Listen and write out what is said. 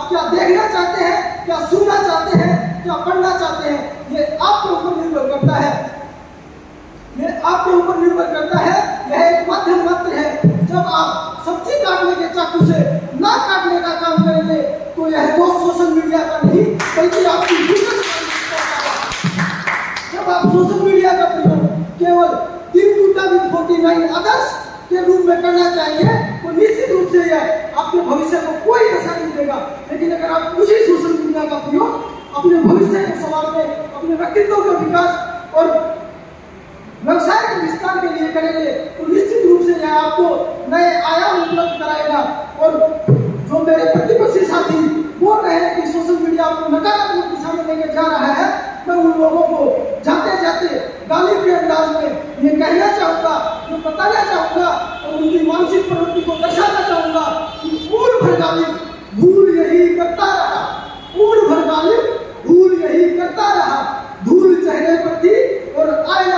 आप क्या देखना चाहते हैं, क्या सुनना चाहते हैं, क्या पढ़ना चाहते हैं, ये आपके ऊपर निर्भर करता है। ये आपके ऊपर निर्भर करता है। यह एक माध्यम मात्र है। जब आप सब्जी काटने के चाकू से ना काटने का काम करेंगे तो यह दोष सोशल मीडिया का नहीं बल्कि आपकी जब आप सोशल मीडिया का प्रयोग केवल 349 आदर्श के रूप में करना चाहिए तो निश्चित रूप से यह आपके भविष्य को कोई असर नहीं देगा। लेकिन अगर आप उसी सोशल मीडिया का प्रयोग अपने भविष्य को संवारने, अपने व्यक्तित्व का विकास और व्यवसाय के विस्तार के लिए करेंगे तो निश्चित रूप से यह आपको नए आयाम उपलब्ध कराएगा। और जो मेरे प्रतिपक्षी साथी बोल रहे हैं कि सोशल मीडिया आपको नकारात्मक दिशा में लेके जा रहा है, मैं उन लोगों को जाते जाते गाली के अंदाज में ये कहना चाहूंगा, ये बताना चाहूंगा और उनकी मानसिक प्रवृत्ति को दर्शाना चाहूंगा कि उम्र भर गालिब भूल यही करता रहा, उम्र भर गालिब भूल यही करता रहा। धूल चेहरे पर थी और आईना